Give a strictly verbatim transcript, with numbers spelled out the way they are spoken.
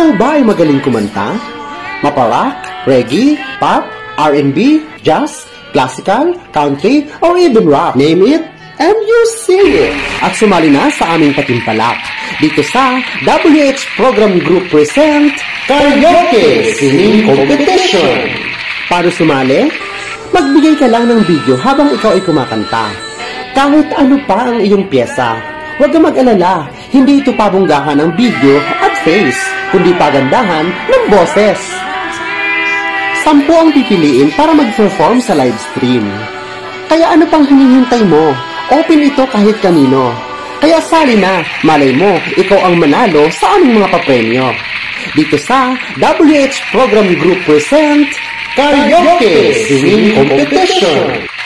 Ikaw ba ay magaling kumanta? Mapa-rock, reggae, pop, R and B, jazz, classical, country, or even rap? Name it, and you sing it! At sumali na sa aming patimpalak dito sa W H Program Group present Karaoke Singing Competition. Para sumali, magbigay ka lang ng video habang ikaw ay kumakanta. Kahit ano pa ang iyong pyesa. Huwag ka mag-alala, hindi ito pabunggahan ng video at face, kundi pagandahan ng boses. Sampu ang pipiliin para mag-perform sa live stream. Kaya ano pang hinihintay mo? Open ito kahit kanino. Kaya sali na, malay mo, ikaw ang manalo sa aming mga papremyo. Dito sa W H Program Group present Karaoke Singing Competition.